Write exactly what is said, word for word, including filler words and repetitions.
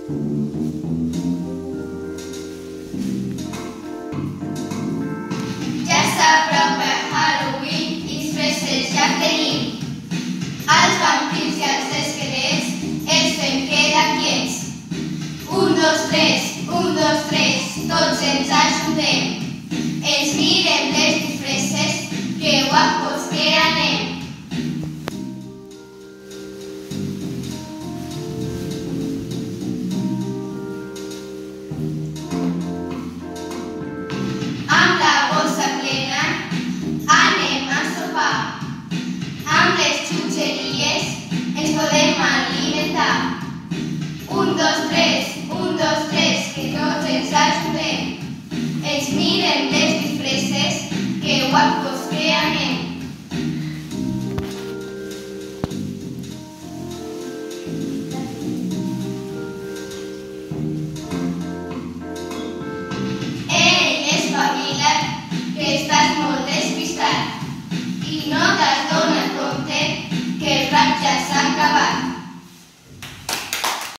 Ja s'apropa Halloween i disfresses ja tenim. Els vampirs i els esquelets els fem quedar quiets. Un, dos, tres, un, dos, tres, tots ens ajuntem. Ens mirem les disfresses, que guapos que anem. Amb la bossa plena anem a sopar. Amb les xutxeries ens podem alimentar. Un, dos, tres, un, dos, tres, que tots ens ajudem. Ens mirem les disfresses, que guapos que anem.